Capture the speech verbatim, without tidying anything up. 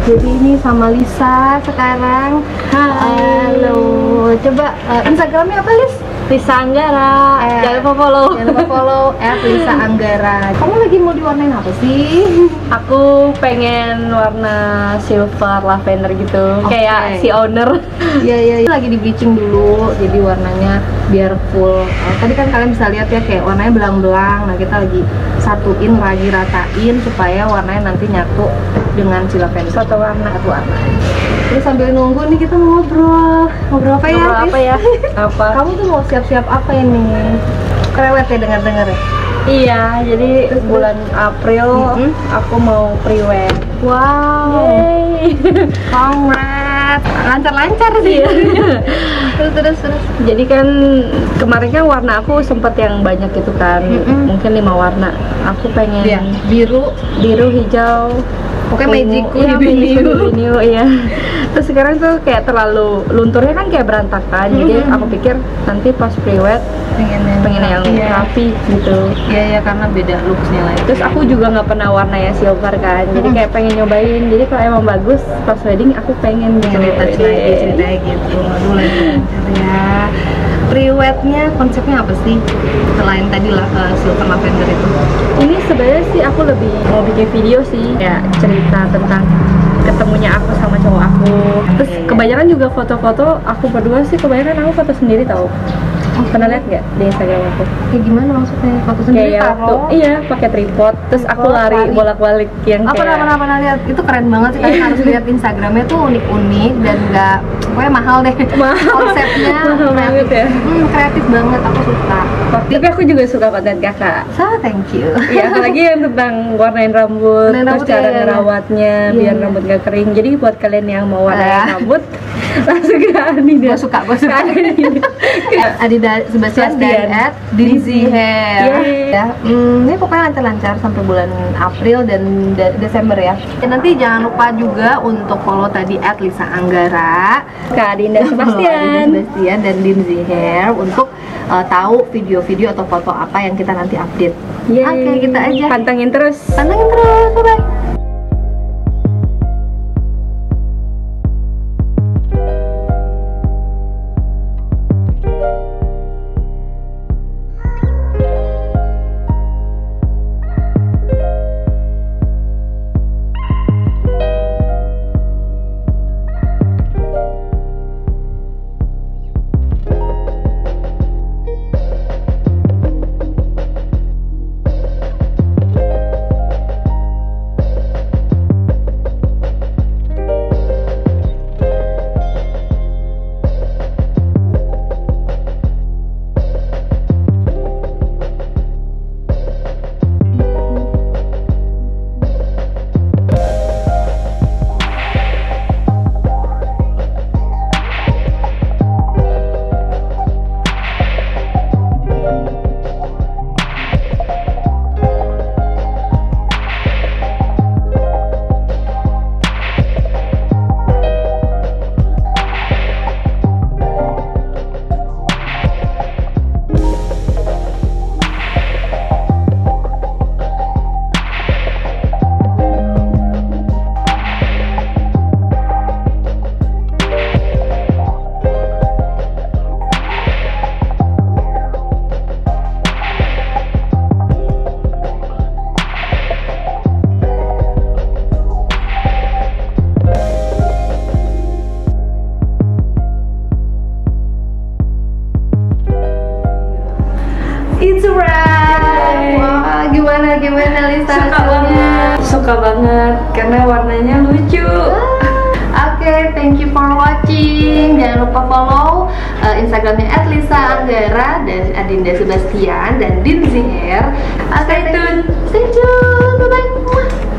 Jadi ini sama Lisa sekarang. Hai. Halo. Coba uh, Instagramnya apa, Lis? Lisa Anggara. Eh, Jangan lupa follow. Jangan lupa follow at Lisa Anggara. Kamu lagi mau diwarnain apa sih? Aku pengen warna silver lavender gitu, Oke. kayak si owner. Iya iya. Ya. Lagi di bleaching dulu, jadi warnanya biar full. Uh, tadi kan kalian bisa lihat ya kayak warnanya belang-belang. Nah kita lagi satuin, lagi ratain supaya warnanya nanti nyatu dengan si lavender. Satu warna. Satu warna. Terus sambil nunggu nih kita mau ngobrol. Ngobrol apa ya? Ngobrol apa ya? Apa? Kamu tuh mau siap-siap apa ini? Kerewet ya dengar-dengar ya? Iya, jadi bulan April Mm-hmm. aku mau pre-wed. Wow. Yeay. Congrats. Lancar-lancar sih. terus terus terus. Jadi kan kemarin kan warna aku sempet yang banyak gitu kan, Mm-mm. mungkin lima warna. Aku pengen Iya, biru. biru, hijau, Pokoknya magic iya, biru. biru, iya. Terus sekarang tuh kayak terlalu lunturnya kan kayak berantakan, jadi Mm-hmm. aku pikir nanti pas pre-wed Pengen yang, pengen yang iya. rapi gitu. Iya iya karena beda looksnya lah. Terus aku juga nggak pernah warna yang silver kan, jadi Mm-mm. kayak pengen nyobain. Jadi kalau emang bagus pas wedding aku pengen gitu. cerita lagi ceritanya gitu. Aduh lagi lancar ya. Pre-wednya konsepnya apa sih? Selain tadi lah uh, silver lavender itu. Ini sebenarnya sih aku lebih mau bikin video sih, ya cerita tentang ketemunya aku sama cowok aku. Terus Iya, iya. kebanyakan juga foto-foto aku berdua sih, kebanyakan aku foto sendiri tau. Pernah lihat nggak di Instagram aku? Kayak gimana maksudnya? Foto sendiri Kayak waktu, taruh? iya pakai tripod, terus aku Tripod, lari lari. bolak-balik yang Apa kayak pernah pernah pernah lihat? Itu keren banget sih. Kalian harus lihat Instagramnya tuh unik-unik dan nggak, pokoknya mahal deh. Mahal. Konsepnya Mahal banget kreatif. ya. Hmm, kreatif banget. Aku suka. Tapi aku juga suka konten kakak. So thank you. Iya, apalagi yang tentang warnain rambut, Warnain terus rambut, cara iya, iya. ngerawatnya Iya, biar iya. rambut gak kering. Jadi buat kalian yang mau warnain Ah. rambut, langsung ke Adinda. Gue suka, gue suka. Adida Sebastian Sebastian. dan at Dinzy Hair. Yeay. Ya, hmm, ini pokoknya lancar-lancar sampai bulan April dan de- Desember ya. Dan nanti jangan lupa juga untuk follow tadi at Lisa Anggara, Kak Adinda Follow Sebastian. Adida Sebastian dan Dinzy Hair untuk uh, tahu video-video atau foto apa yang kita nanti update. Yeay. Oke, kita aja. Pantengin terus. Pantengin terus, bye-bye. It's a wrap. Wah, gimana gimana Lisa? Suka hasilnya? banget. Suka banget karena warnanya lucu. Oke, thank you for watching. Jangan lupa follow uh, Instagramnya at Lisa Anggara dan Adinda Sebastian dan Dinzy Hair. Stay tune. Stay tune. Bye bye.